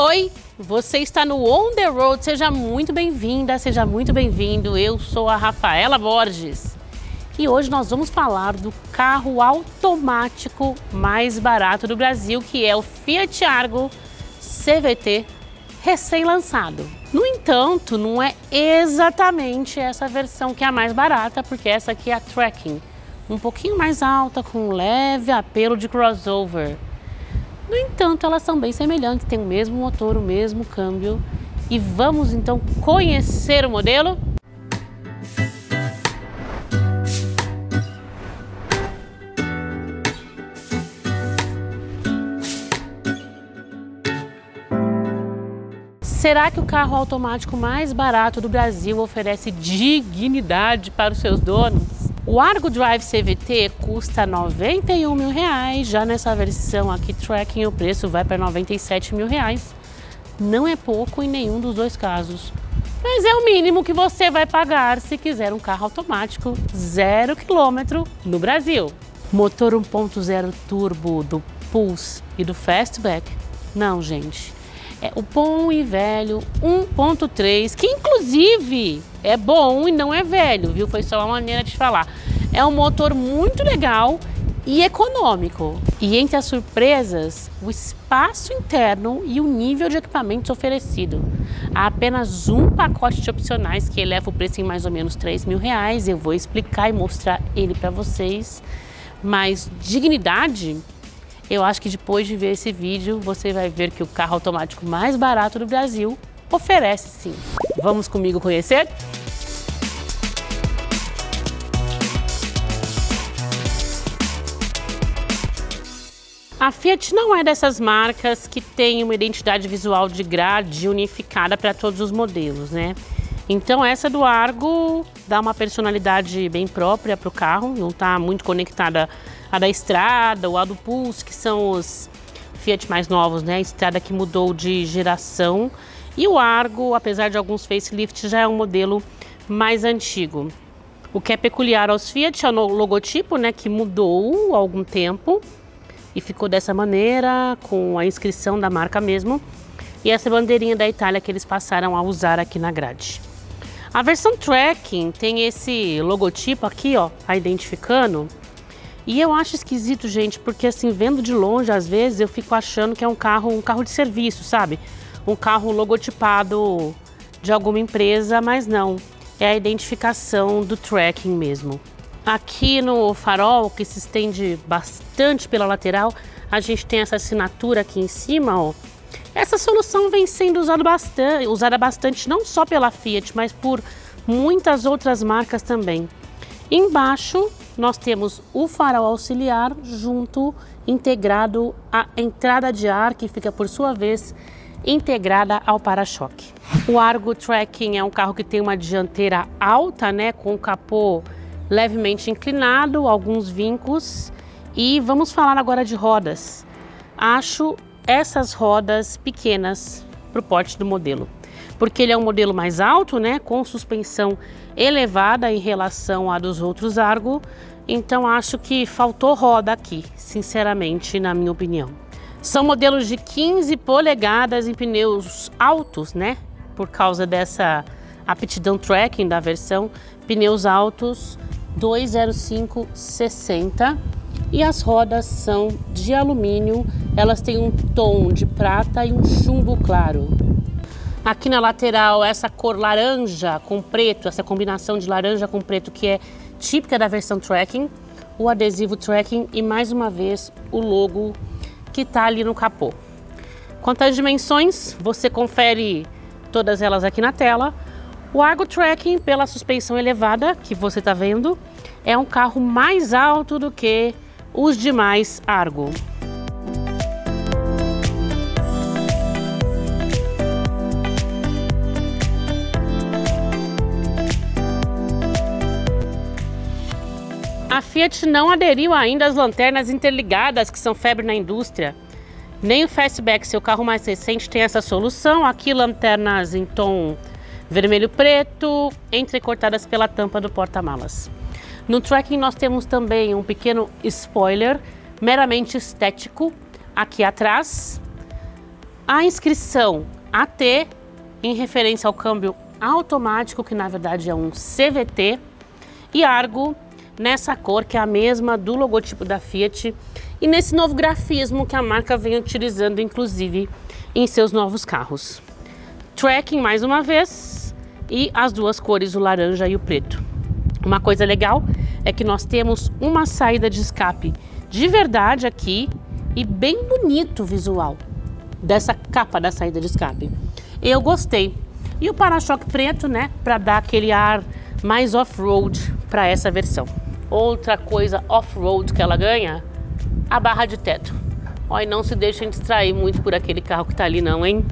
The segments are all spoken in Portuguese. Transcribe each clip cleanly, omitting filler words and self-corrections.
Oi, você está no On The Road, seja muito bem-vinda, seja muito bem-vindo. Eu sou a Rafaela Borges e hoje nós vamos falar do carro automático mais barato do Brasil, que é o Fiat Argo CVT recém-lançado. No entanto, não é exatamente essa versão que é a mais barata, porque essa aqui é a Tracking, um pouquinho mais alta, com um leve apelo de crossover. No entanto, elas são bem semelhantes, têm o mesmo motor, o mesmo câmbio. E vamos então conhecer o modelo? Será que o carro automático mais barato do Brasil oferece dignidade para os seus donos? O Argo Drive CVT custa R$ 91 mil, já nessa versão aqui Tracking o preço vai para R$ 97 mil. Não é pouco em nenhum dos dois casos, mas é o mínimo que você vai pagar se quiser um carro automático 0 km no Brasil. Motor 1.0 turbo do Pulse e do Fastback? Não, gente. É o bom e velho 1.3, que inclusive é bom e não é velho, viu? Foi só uma maneira de falar. É um motor muito legal e econômico. E entre as surpresas, o espaço interno e o nível de equipamentos oferecido. Há apenas um pacote de opcionais que eleva o preço em mais ou menos R$ 3 mil. Eu vou explicar e mostrar ele para vocês. Mas dignidade... Eu acho que depois de ver esse vídeo, você vai ver que o carro automático mais barato do Brasil oferece sim. Vamos comigo conhecer? A Fiat não é dessas marcas que tem uma identidade visual de grade unificada para todos os modelos, né? Então essa do Argo dá uma personalidade bem própria para o carro, não está muito conectada à da Estrada ou à do Pulse, que são os Fiat mais novos, né? A Estrada que mudou de geração e o Argo, apesar de alguns facelifts, já é um modelo mais antigo. O que é peculiar aos Fiat é o logotipo, né? Que mudou há algum tempo e ficou dessa maneira, com a inscrição da marca mesmo, e essa bandeirinha da Itália que eles passaram a usar aqui na grade. A versão Tracking tem esse logotipo aqui, ó, a identificando. E eu acho esquisito, gente, porque assim, vendo de longe, às vezes eu fico achando que é um carro de serviço, sabe? Um carro logotipado de alguma empresa, mas não. É a identificação do Tracking mesmo. Aqui no farol, que se estende bastante pela lateral, a gente tem essa assinatura aqui em cima, ó. Essa solução vem sendo usada bastante, não só pela Fiat, mas por muitas outras marcas também. Embaixo nós temos o farol auxiliar integrado à entrada de ar, que fica por sua vez integrada ao para-choque. O Argo Tracking é um carro que tem uma dianteira alta, né, com o capô levemente inclinado, alguns vincos. E vamos falar agora de rodas. Acho essas rodas pequenas para o porte do modelo, porque ele é um modelo mais alto, né, com suspensão elevada em relação à dos outros Argo, então acho que faltou roda aqui, sinceramente, na minha opinião. São modelos de 15 polegadas em pneus altos, né, por causa dessa aptidão Tracking da versão, pneus altos 205/60. E as rodas são de alumínio, elas têm um tom de prata e um chumbo claro. Aqui na lateral, essa cor laranja com preto, essa combinação de laranja com preto que é típica da versão Tracking, o adesivo Tracking e mais uma vez o logo que está ali no capô. Quanto às dimensões, você confere todas elas aqui na tela. O Argo Tracking, pela suspensão elevada que você está vendo, é um carro mais alto do que os demais Argo. A Fiat não aderiu ainda às lanternas interligadas, que são febre na indústria. Nem o Fastback, seu carro mais recente, tem essa solução. Aqui lanternas em tom vermelho-preto, entrecortadas pela tampa do porta-malas. No Tracking nós temos também um pequeno spoiler meramente estético aqui atrás. A inscrição AT, em referência ao câmbio automático, que na verdade é um CVT, e Argo nessa cor que é a mesma do logotipo da Fiat e nesse novo grafismo que a marca vem utilizando inclusive em seus novos carros. Tracking mais uma vez e as duas cores, o laranja e o preto. Uma coisa legal é que nós temos uma saída de escape de verdade aqui e bem bonito o visual dessa capa da saída de escape. Eu gostei. E o para-choque preto, né, para dar aquele ar mais off-road para essa versão. Outra coisa off-road que ela ganha, a barra de teto. Olha, não se deixem distrair muito por aquele carro que tá ali não, hein?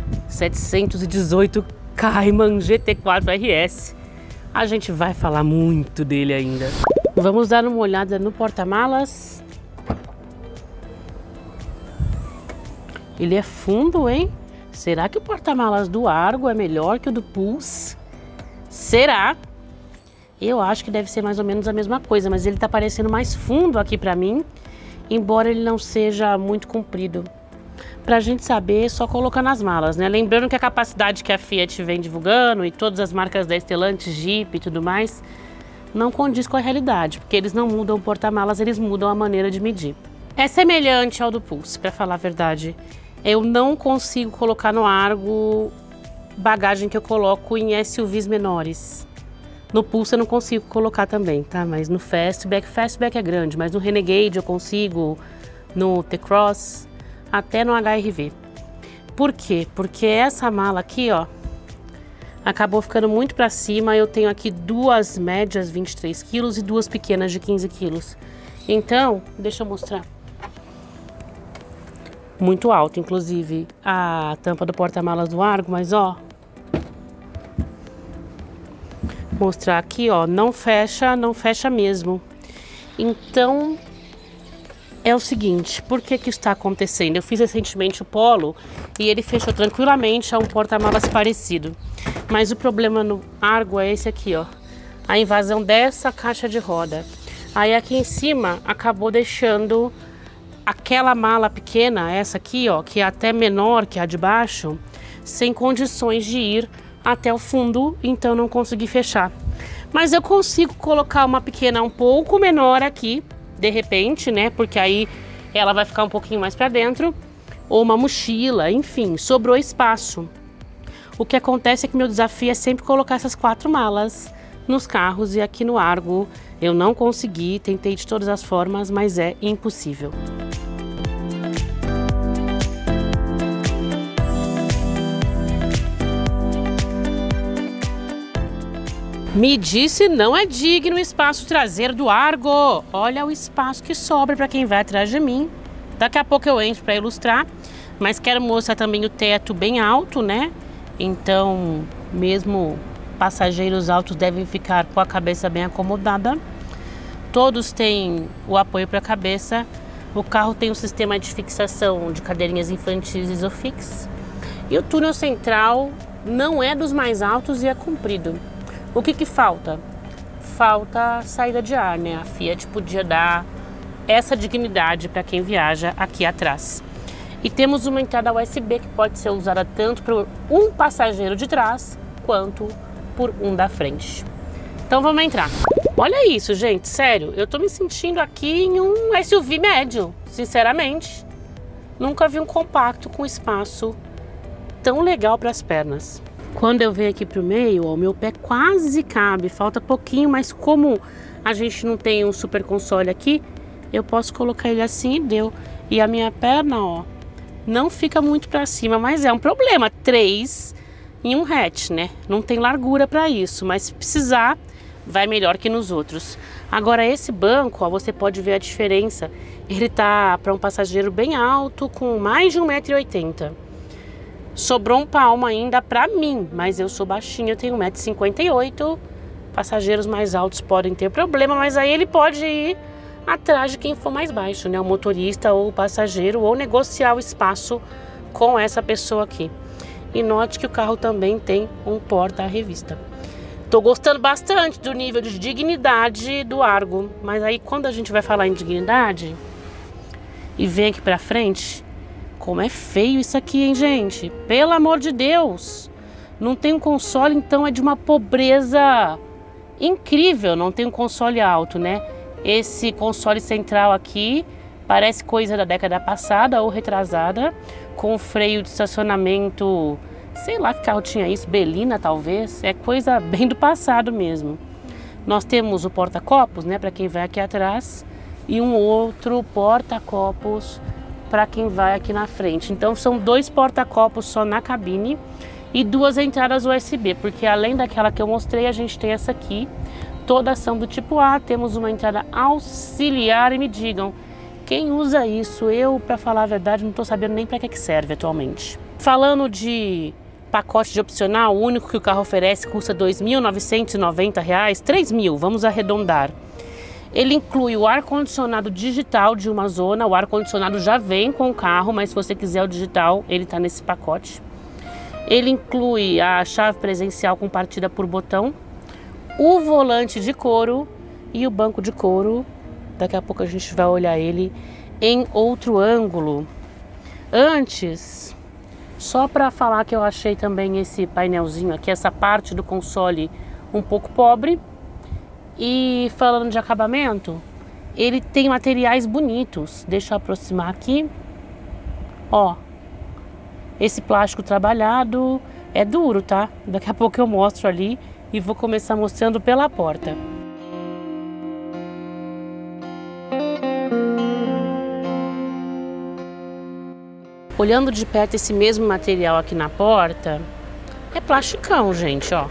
718 Cayman GT4 RS. A gente vai falar muito dele ainda. Vamos dar uma olhada no porta-malas. Ele é fundo, hein? Será que o porta-malas do Argo é melhor que o do Pulse? Será? Eu acho que deve ser mais ou menos a mesma coisa, mas ele tá parecendo mais fundo aqui pra mim, embora ele não seja muito comprido. Pra gente saber, é só colocar nas malas, né? Lembrando que a capacidade que a Fiat vem divulgando e todas as marcas da Stellantis, Jeep e tudo mais, não condiz com a realidade, porque eles não mudam o porta-malas, eles mudam a maneira de medir. É semelhante ao do Pulse, pra falar a verdade. Eu não consigo colocar no Argo bagagem que eu coloco em SUVs menores. No Pulse eu não consigo colocar também, tá? Mas no Fastback é grande, mas no Renegade eu consigo, no T-Cross, até no HR-V. Por quê? Porque essa mala aqui, ó, acabou ficando muito pra cima. Eu tenho aqui duas médias 23 quilos e duas pequenas de 15 quilos. Então, deixa eu mostrar. Muito alto, inclusive, a tampa do porta-malas do Argo, mas ó, mostrar aqui, ó, não fecha mesmo. Então, é o seguinte, por que que isso está acontecendo? Eu fiz recentemente o Polo e ele fechou tranquilamente a um porta-malas parecido. Mas o problema no Argo é esse aqui, ó, a invasão dessa caixa de roda. Aí aqui em cima acabou deixando aquela mala pequena, essa aqui, ó, que é até menor que a de baixo, sem condições de ir até o fundo, então não consegui fechar. Mas eu consigo colocar uma pequena um pouco menor aqui, de repente, né, porque aí ela vai ficar um pouquinho mais para dentro, ou uma mochila, enfim, sobrou espaço. O que acontece é que meu desafio é sempre colocar essas 4 malas nos carros e aqui no Argo eu não consegui, tentei de todas as formas, mas é impossível. Me disse não é digno o espaço traseiro do Argo. Olha o espaço que sobra para quem vai atrás de mim. Daqui a pouco eu entro para ilustrar, mas quero mostrar também o teto bem alto, né? Então, mesmo passageiros altos devem ficar com a cabeça bem acomodada. Todos têm o apoio para a cabeça. O carro tem um sistema de fixação de cadeirinhas infantis Isofix. E o túnel central não é dos mais altos e é comprido. O que que falta? Falta saída de ar, né? A Fiat podia dar essa dignidade para quem viaja aqui atrás. E temos uma entrada USB que pode ser usada tanto por um passageiro de trás quanto por um da frente. Então vamos entrar. Olha isso, gente, sério, eu tô me sentindo aqui em um SUV médio, sinceramente. Nunca vi um compacto com espaço tão legal para as pernas. Quando eu venho aqui pro meio, ó, o meu pé quase cabe, falta pouquinho, mas como a gente não tem um super console aqui, eu posso colocar ele assim e deu. E a minha perna, ó, não fica muito para cima, mas é um problema. 3 em um hatch, né? Não tem largura para isso, mas se precisar, vai melhor que nos outros. Agora esse banco, ó, você pode ver a diferença. Ele tá para um passageiro bem alto, com mais de 1,80 m. Sobrou um palmo ainda para mim, mas eu sou baixinha, eu tenho 1,58 m. Passageiros mais altos podem ter problema, mas aí ele pode ir atrás de quem for mais baixo, né? O motorista ou o passageiro, ou negociar o espaço com essa pessoa aqui. E note que o carro também tem um porta-revista. Tô gostando bastante do nível de dignidade do Argo, mas aí quando a gente vai falar em dignidade e vem aqui pra frente, Como é feio isso aqui, hein, gente? Pelo amor de Deus! Não tem um console, então é de uma pobreza incrível. Não tem um console alto, né? Esse console central aqui parece coisa da década passada ou retrasada, com freio de estacionamento, sei lá que carro tinha isso, Belina talvez, é coisa bem do passado mesmo. Nós temos o porta-copos, né, para quem vai aqui atrás, e um outro porta-copos para quem vai aqui na frente. Então são 2 porta-copos só na cabine e 2 entradas USB, porque além daquela que eu mostrei, a gente tem essa aqui, todas são do tipo A. Temos uma entrada auxiliar e me digam, quem usa isso? Eu, para falar a verdade, não estou sabendo nem para que serve atualmente. Falando de pacote de opcional, o único que o carro oferece custa R$ 2.990, R$ 3.000, vamos arredondar. Ele inclui o ar-condicionado digital de uma zona, o ar-condicionado já vem com o carro, mas se você quiser o digital, ele está nesse pacote. Ele inclui a chave presencial com partida por botão, o volante de couro e o banco de couro. Daqui a pouco a gente vai olhar ele em outro ângulo. Antes, só para falar que eu achei também esse painelzinho aqui, essa parte do console um pouco pobre. E falando de acabamento, ele tem materiais bonitos. Deixa eu aproximar aqui. Ó, esse plástico trabalhado é duro, tá? Daqui a pouco eu mostro ali e vou começar mostrando pela porta. Olhando de perto esse mesmo material aqui na porta, é plasticão, gente, ó.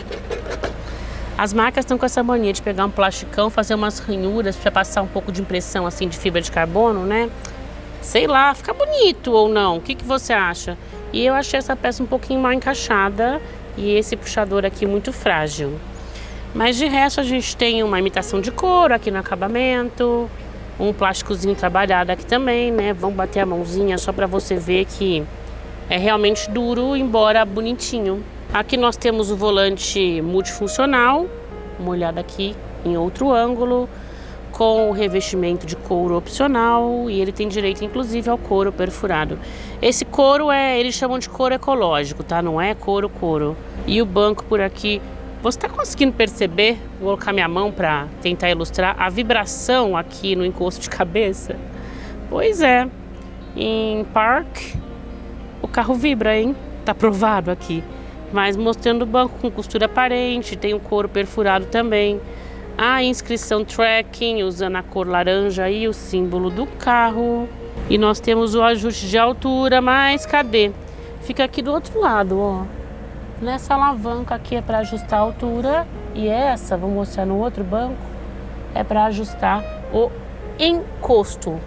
As marcas estão com essa mania de pegar um plasticão, fazer umas ranhuras para passar um pouco de impressão assim de fibra de carbono, né? Sei lá, fica bonito ou não? O que você acha? E eu achei essa peça um pouquinho mal encaixada e esse puxador aqui muito frágil. Mas de resto a gente tem uma imitação de couro aqui no acabamento, um plásticozinho trabalhado aqui também, né? Vamos bater a mãozinha só para você ver que é realmente duro, embora bonitinho. Aqui nós temos o volante multifuncional, uma olhada aqui em outro ângulo, com o revestimento de couro opcional e ele tem direito inclusive ao couro perfurado. Esse couro eles chamam de couro ecológico, tá? Não é couro. E o banco por aqui, você está conseguindo perceber? Vou colocar minha mão para tentar ilustrar a vibração aqui no encosto de cabeça. Pois é, em park o carro vibra, hein? Tá provado aqui. Mas mostrando o banco com costura aparente, tem o couro perfurado também. A inscrição tracking, usando a cor laranja e o símbolo do carro. E nós temos o ajuste de altura, mas cadê? Fica aqui do outro lado, ó. Nessa alavanca aqui é para ajustar a altura. E essa, vou mostrar no outro banco, é para ajustar o encosto.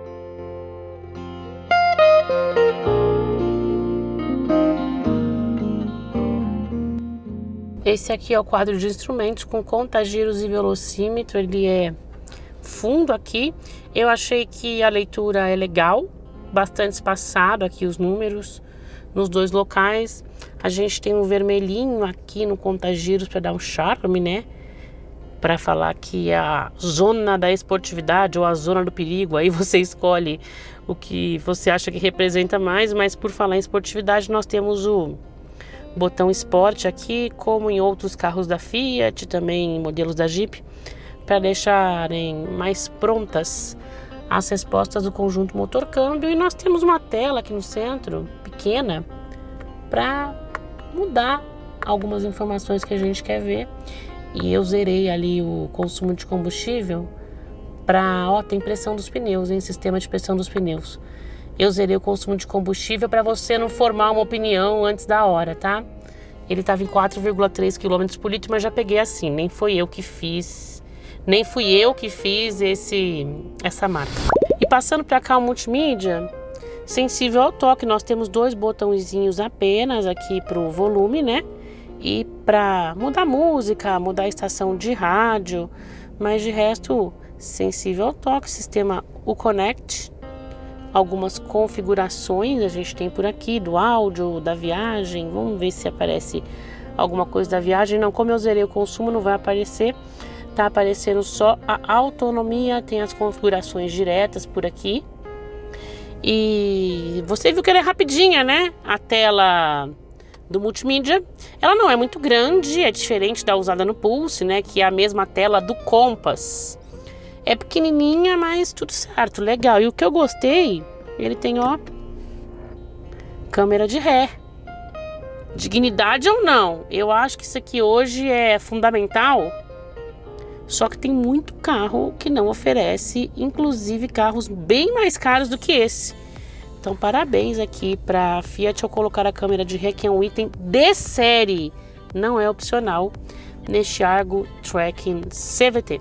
Esse aqui é o quadro de instrumentos com contagiros e velocímetro, ele é fundo aqui. Eu achei que a leitura é legal, bastante espaçado aqui os números nos 2 locais. A gente tem um vermelhinho aqui no contagiros para dar um charme, né? Para falar que é a zona da esportividade ou a zona do perigo, aí você escolhe o que você acha que representa mais, mas por falar em esportividade nós temos o botão Sport aqui, como em outros carros da Fiat, também em modelos da Jeep, para deixarem mais prontas as respostas do conjunto motor-câmbio. E nós temos uma tela aqui no centro, pequena, para mudar algumas informações que a gente quer ver. E eu zerei ali o consumo de combustível para, ó, tem pressão dos pneus, hein? Sistema de pressão dos pneus. Eu zerei o consumo de combustível para você não formar uma opinião antes da hora, tá? Ele estava em 4,3 km por litro, mas já peguei assim, nem fui eu que fiz essa marca. E passando para cá o multimídia, sensível ao toque, nós temos 2 botõezinhos apenas aqui para o volume, né? E para mudar música, mudar a estação de rádio, mas de resto sensível ao toque, sistema Uconnect. Algumas configurações a gente tem por aqui do áudio, da viagem. Vamos ver se aparece alguma coisa da viagem. Não, como eu zerei o consumo, não vai aparecer. Tá aparecendo só a autonomia, tem as configurações diretas por aqui. E você viu que ela é rapidinha, né? A tela do multimídia, ela não é muito grande, é diferente da usada no Pulse, né? Que é a mesma tela do Compass. É pequenininha, mas tudo certo, legal. E o que eu gostei, ele tem, ó, câmera de ré. Dignidade ou não, eu acho que isso aqui hoje é fundamental. Só que tem muito carro que não oferece, inclusive carros bem mais caros do que esse. Então parabéns aqui para Fiat ao colocar a câmera de ré, que é um item de série, não é opcional, neste Argo Tracking CVT.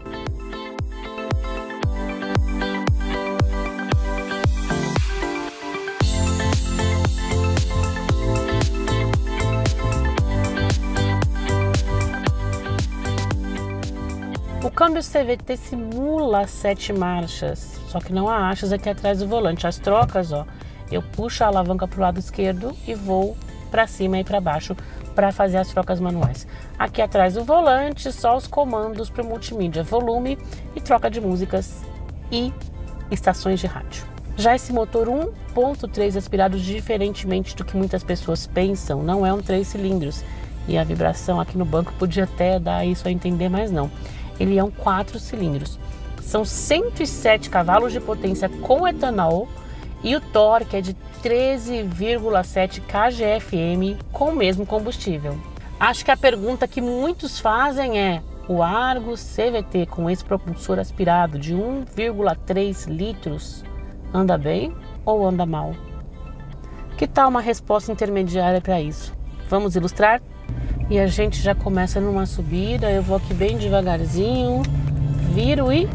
O câmbio CVT simula 7 marchas, só que não há achas aqui atrás do volante. As trocas, ó, eu puxo a alavanca para o lado esquerdo e vou para cima e para baixo para fazer as trocas manuais. Aqui atrás do volante, só os comandos para o multimídia, volume e troca de músicas e estações de rádio. Já esse motor 1.3 aspirado, diferentemente do que muitas pessoas pensam, não é um 3 cilindros. E a vibração aqui no banco podia até dar isso a entender, mas não. Ele é um 4 cilindros. São 107 cavalos de potência com etanol e o torque é de 13,7 kgfm com o mesmo combustível. Acho que a pergunta que muitos fazem é: o Argo CVT com esse propulsor aspirado de 1,3 litros anda bem ou anda mal? Que tal uma resposta intermediária para isso? Vamos ilustrar? E a gente já começa numa subida, eu vou aqui bem devagarzinho, viro e...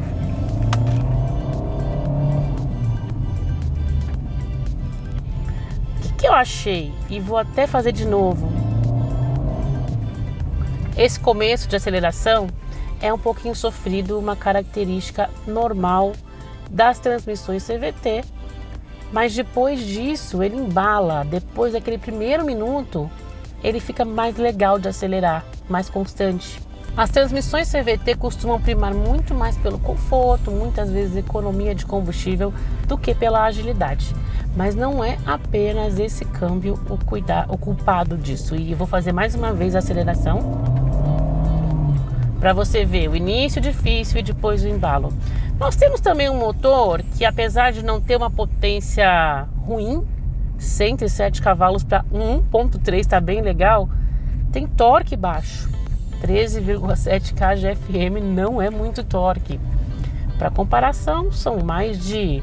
O que eu achei? E vou até fazer de novo. Esse começo de aceleração é um pouquinho sofrido, uma característica normal das transmissões CVT. Mas depois disso ele embala, depois daquele primeiro minuto... ele fica mais legal de acelerar, mais constante. As transmissões CVT costumam primar muito mais pelo conforto, muitas vezes economia de combustível, do que pela agilidade. Mas não é apenas esse câmbio o culpado disso. E eu vou fazer mais uma vez a aceleração, para você ver o início difícil e depois o embalo. Nós temos também um motor que, apesar de não ter uma potência ruim, 107 cavalos para 1.3 está bem legal, tem torque baixo, 13,7 kgfm não é muito torque. Para comparação, são mais de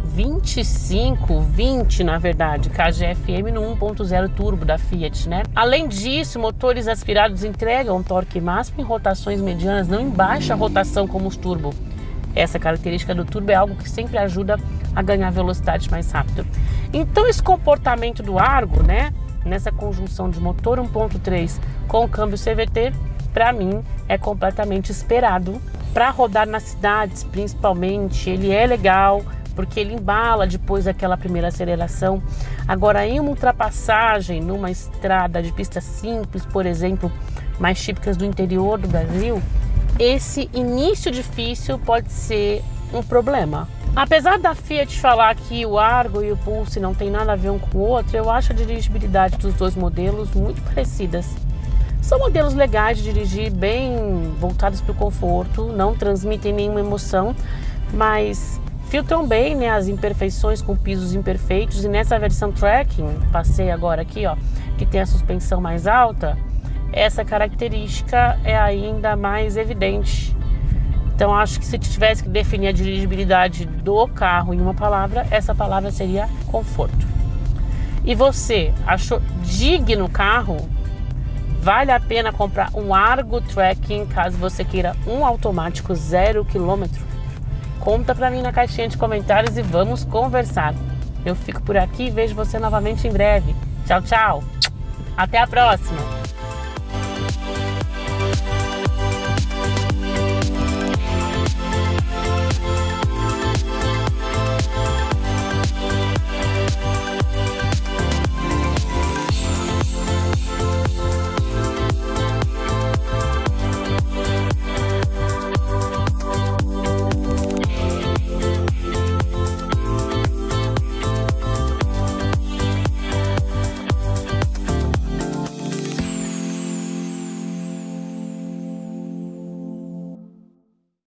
20 na verdade, kgfm no 1.0 turbo da Fiat, né? Além disso, motores aspirados entregam torque máximo em rotações medianas, não em baixa rotação como os turbo. Essa característica do turbo é algo que sempre ajuda a ganhar velocidade mais rápido. Então esse comportamento do Argo, né, nessa conjunção de motor 1.3 com câmbio CVT, para mim é completamente esperado. Para rodar nas cidades, principalmente, ele é legal, porque ele embala depois daquela primeira aceleração. Agora, em uma ultrapassagem, numa estrada de pista simples, por exemplo, mais típicas do interior do Brasil, esse início difícil pode ser um problema. Apesar da Fiat falar que o Argo e o Pulse não tem nada a ver um com o outro, eu acho a dirigibilidade dos dois modelos muito parecidas. São modelos legais de dirigir, bem voltados para o conforto, não transmitem nenhuma emoção, mas filtram bem, né, as imperfeições com pisos imperfeitos. E nessa versão Tracking, passei agora aqui, ó, que tem a suspensão mais alta, essa característica é ainda mais evidente. Então acho que se tivesse que definir a dirigibilidade do carro em uma palavra, essa palavra seria conforto. E você achou digno o carro? Vale a pena comprar um Argo Tracking caso você queira um automático 0 km? Conta pra mim na caixinha de comentários e vamos conversar. Eu fico por aqui e vejo você novamente em breve. Tchau, tchau. Até a próxima.